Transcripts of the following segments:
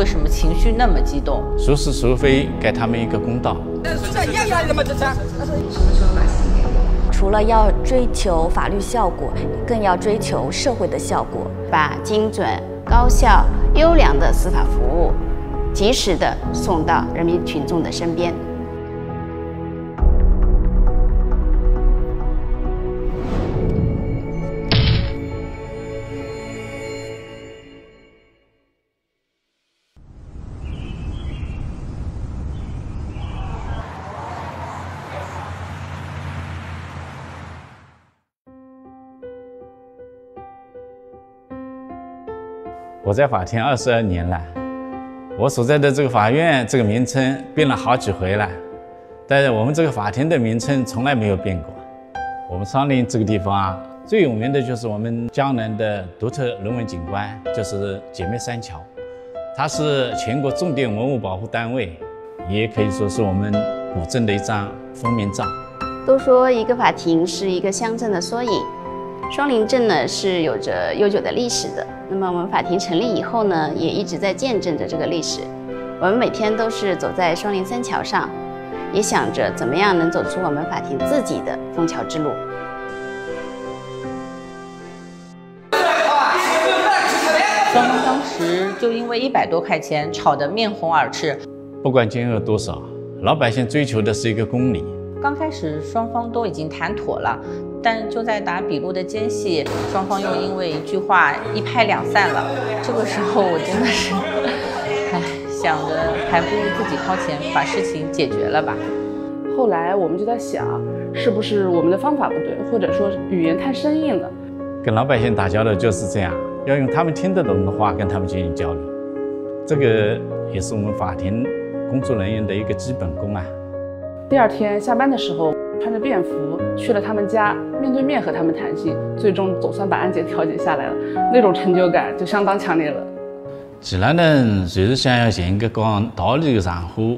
为什么情绪那么激动？ 孰是孰非，给他们一个公道。 除了要追求法律效果，更要追求社会的效果， 把精准、高效、优良的司法服务及时地送到人民群众的身边。 我在法庭22年了，我所在的这个法院这个名称变了好几回了，但是我们这个法庭的名称从来没有变过。我们双林这个地方啊，最有名的就是我们江南的独特人文景观，就是姐妹三桥，它是全国重点文物保护单位，也可以说是我们古镇的一张封面照。 都说一个法庭是一个乡镇的缩影，双林镇呢是有着悠久的历史的。那么我们法庭成立以后呢，也一直在见证着这个历史。我们每天都是走在双林三桥上，也想着怎么样能走出我们法庭自己的枫桥之路。 双方当时就因为100多块钱吵得面红耳赤。 不管金额多少，老百姓追求的是一个公理。 刚开始双方都已经谈妥了，但就在打笔录的间隙，双方又因为一句话一拍两散了。这个时候我真的是，想着还不如自己掏钱把事情解决了吧。 后来我们就在想，是不是我们的方法不对，或者说语言太生硬了。 跟老百姓打交道就是这样，要用他们听得懂的话跟他们进行交流，这个也是我们法庭工作人员的一个基本功啊。 第二天下班的时候，穿着便服去了他们家，面对面和他们谈心，最终总算把案件调解下来了，那种成就感就相当强烈了。 既然呢，就是想要寻一个讲道理的上户，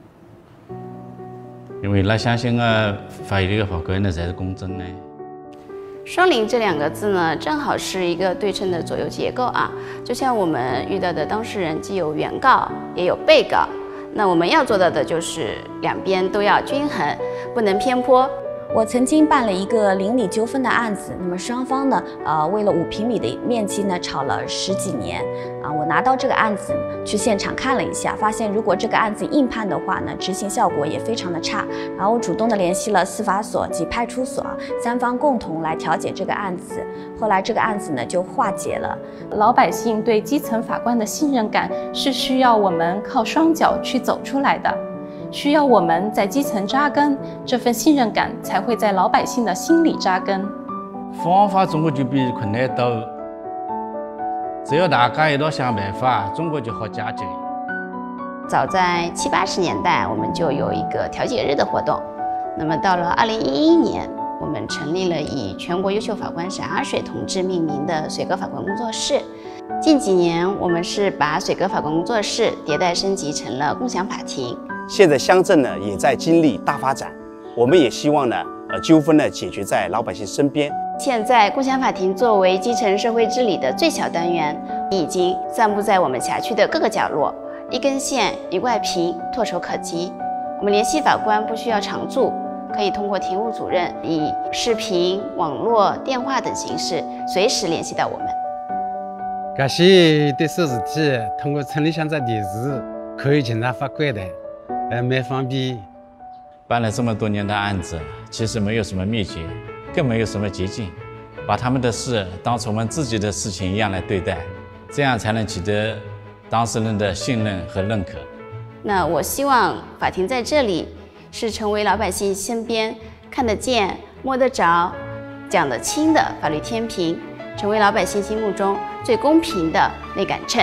因为他相信法律的法规呢才是公正的。 双林这2个字呢，正好是一个对称的左右结构啊，就像我们遇到的当事人既有原告也有被告。那我们要做到的就是两边都要均衡，不能偏颇。 我曾经办了一个邻里纠纷的案子，那么双方呢，为了5平米的面积呢，吵了10几年。我拿到这个案子去现场看了一下，发现如果这个案子硬判的话呢，执行效果也非常的差。然后我主动的联系了司法所及派出所，3方共同来调解这个案子。后来这个案子呢就化解了。 老百姓对基层法官的信任感是需要我们靠双脚去走出来的。需要我们在基层扎根，这份信任感才会在老百姓的心里扎根。 方法中国就比困难多，只要大家一道想办法，中国就好解决。 早在70、80年代，我们就有一个调解日的活动。那么到了2011年，我们成立了以全国优秀法官沈阿水同志命名的水阁法官工作室。近几年，我们是把水阁法官工作室迭代升级成了共享法庭。 现在乡镇呢也在经历大发展，我们也希望呢，纠纷呢解决在老百姓身边。 现在共享法庭作为基层社会治理的最小单元，已经散布在我们辖区的各个角落，一根线一块屏，唾手可及。我们联系法官不需要常驻，可以通过庭务主任以视频、网络、电话等形式随时联系到我们。 这些对手事体通过村里向在电视可以经常法官的。蛮方便。 办了这么多年的案子，其实没有什么秘诀，更没有什么捷径，把他们的事当成我们自己的事情一样来对待，这样才能取得当事人的信任和认可。 那我希望法庭在这里是成为老百姓身边看得见、摸得着、讲得清的法律天平，成为老百姓心目中最公平的那杆秤。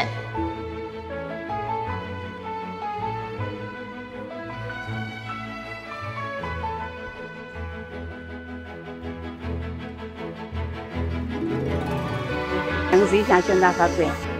谁想选大法官？